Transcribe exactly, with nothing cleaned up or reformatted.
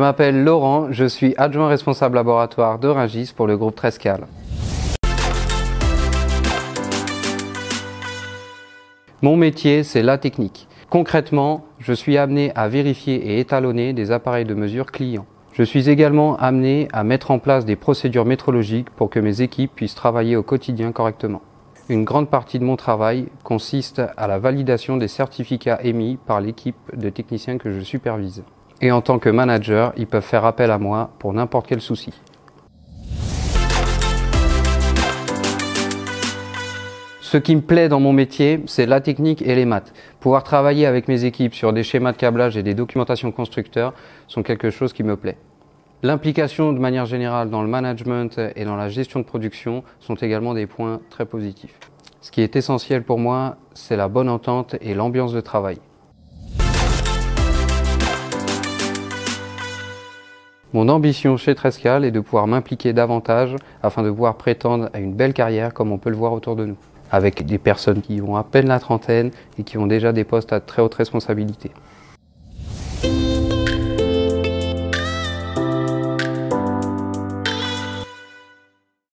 m'appelle Laurent, je suis adjoint responsable laboratoire de Rungis pour le groupe Trescal. Mon métier, c'est la technique. Concrètement, je suis amené à vérifier et étalonner des appareils de mesure clients. Je suis également amené à mettre en place des procédures métrologiques pour que mes équipes puissent travailler au quotidien correctement. Une grande partie de mon travail consiste à la validation des certificats émis par l'équipe de techniciens que je supervise. Et en tant que manager, ils peuvent faire appel à moi pour n'importe quel souci. Ce qui me plaît dans mon métier, c'est la technique et les maths. Pouvoir travailler avec mes équipes sur des schémas de câblage et des documentations constructeurs sont quelque chose qui me plaît. L'implication de manière générale dans le management et dans la gestion de production sont également des points très positifs. Ce qui est essentiel pour moi, c'est la bonne entente et l'ambiance de travail. Mon ambition chez Trescal est de pouvoir m'impliquer davantage afin de pouvoir prétendre à une belle carrière comme on peut le voir autour de nous, avec des personnes qui ont à peine la trentaine et qui ont déjà des postes à très haute responsabilité.